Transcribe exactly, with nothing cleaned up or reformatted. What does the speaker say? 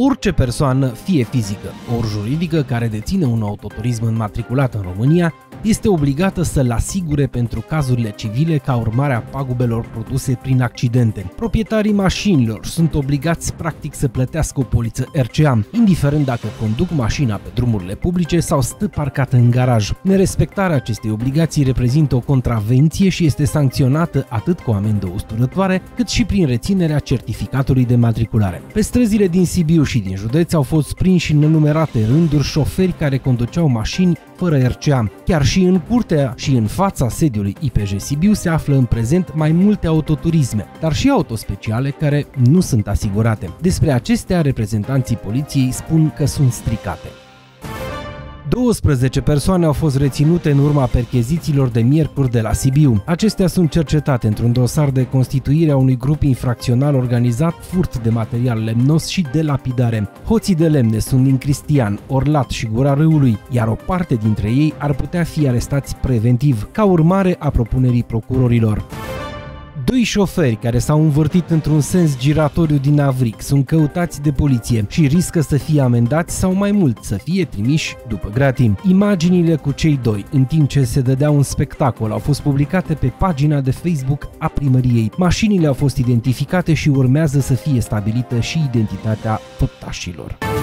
Orice persoană, fie fizică, ori juridică, care deține un autoturism înmatriculat în România, este obligată să-l asigure pentru cazurile civile ca urmare a pagubelor produse prin accidente. Proprietarii mașinilor sunt obligați practic să plătească o poliță R C A, indiferent dacă conduc mașina pe drumurile publice sau stă parcată în garaj. Nerespectarea acestei obligații reprezintă o contravenție și este sancționată atât cu o amendă usturătoare, cât și prin reținerea certificatului de matriculare. Pe străzile din Sibiu și din județ au fost prinși în nenumărate rânduri șoferi care conduceau mașini fără R C A. Chiar și în curtea și în fața sediului I P J Sibiu se află în prezent mai multe autoturisme, dar și autospeciale care nu sunt asigurate. Despre acestea, reprezentanții poliției spun că sunt stricate. douăsprezece persoane au fost reținute în urma perchezițiilor de miercuri de la Sibiu. Acestea sunt cercetate într-un dosar de constituire a unui grup infracțional organizat, furt de material lemnos și de lapidare. Hoții de lemne sunt din Cristian, Orlat și Gura Râului, iar o parte dintre ei ar putea fi arestați preventiv, ca urmare a propunerii procurorilor. Doi șoferi care s-au învârtit într-un sens giratoriu din Avric sunt căutați de poliție și riscă să fie amendați sau mai mult să fie trimiși după gratii. Imaginile cu cei doi, în timp ce se dădea un spectacol, au fost publicate pe pagina de Facebook a primăriei. Mașinile au fost identificate și urmează să fie stabilită și identitatea făptașilor.